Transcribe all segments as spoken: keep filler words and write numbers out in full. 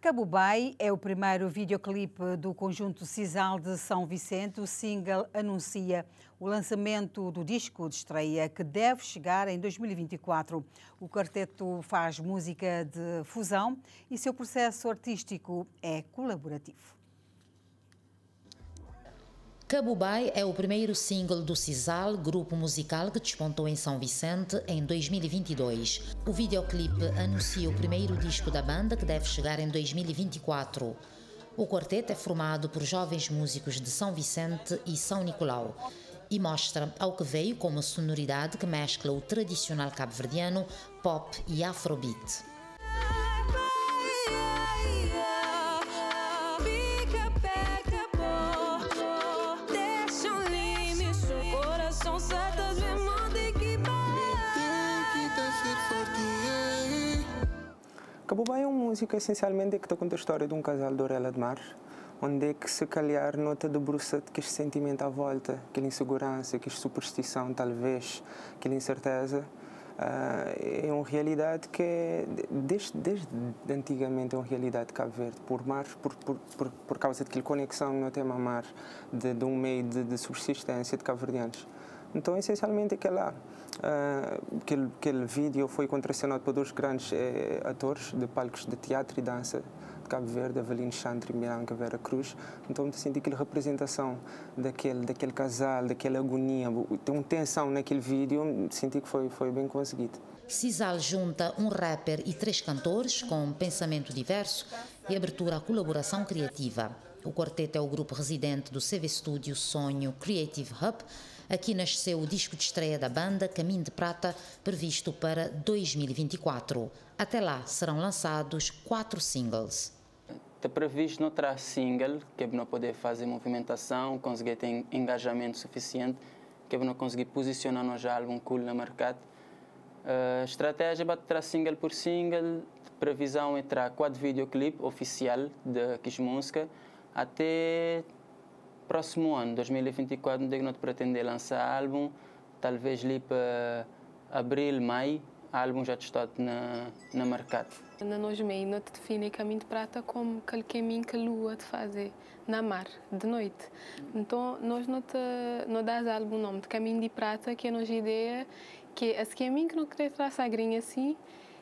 Cabubai é o primeiro videoclipe do conjunto Sisal de São Vicente. O single anuncia o lançamento do disco de estreia que deve chegar em dois mil e vinte e quatro. O quarteto faz música de fusão e seu processo artístico é colaborativo. Cabubai é o primeiro single do Sisal, grupo musical que despontou em São Vicente em dois mil e vinte e dois. O videoclipe anuncia o primeiro disco da banda que deve chegar em dois mil e vinte e quatro. O quarteto é formado por jovens músicos de São Vicente e São Nicolau e mostra ao que veio com uma sonoridade que mescla o tradicional cabo-verdiano, pop e afrobeat. Cabubai é uma música essencialmente que conta a história de um casal de Orela de Mar, onde é que se calhar nota debruça que este sentimento à volta, aquela insegurança, aquela superstição talvez, aquela incerteza, uh, é uma realidade que é, desde, desde antigamente é uma realidade de Cabo Verde, por mar, por, por, por, por causa daquela conexão no tema mar, de, de um meio de, de subsistência de cabo-verdianos. Então, essencialmente, aquela, uh, aquele, aquele vídeo foi contracenado por dois grandes eh, atores de palcos de teatro e dança de Cabo Verde, Avelino Chantre e Bianca Vera Cruz. Então, eu senti aquela representação daquele, daquele casal, daquela agonia, tem uma tensão naquele vídeo, senti que foi, foi bem conseguido. Sisal junta um rapper e três cantores com um pensamento diverso e abertura à colaboração criativa. O quarteto é o grupo residente do C V Studio Sonho Creative Hub. Aqui nasceu o disco de estreia da banda, Caminho de Prata, previsto para dois mil e vinte e quatro. Até lá serão lançados quatro singles. Está previsto não terá single, que é para não poder fazer movimentação, conseguir ter engajamento suficiente, que é para não conseguir posicionar nos álbum cool no mercado. A estratégia é para ter single por single, previsão é ter quatro videoclipe oficial de Kiss Música até próximo ano, dois mil e vinte e quatro, onde nós pretendemos lançar álbum, talvez ali para abril, maio, o álbum já está na, no mercado. Na nós meio, nós define Caminho de Prata como aquele caminho que a lua te faz na mar, de noite. Então, nós não damos álbum nome de Caminho de Prata, que é a nossa ideia, que é esse caminho que não queremos traçar grinha assim,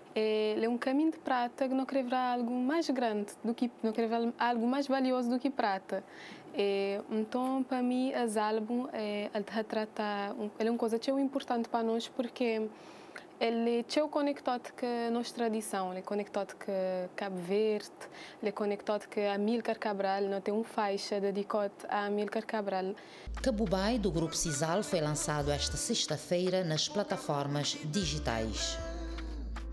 é um caminho de prata que não queremos algo mais grande do que não queremos algo mais valioso do que prata. É, então para mim as álbum é retrata ele é uma coisa tão importante para nós porque ele é tão conectado com a nossa tradição, ele é conectado com Cabo Verde, ele é conectado com Amílcar Cabral, não tem uma faixa dedicada a Amílcar Cabral. Cabubai do grupo Sisal foi lançado esta sexta-feira nas plataformas digitais.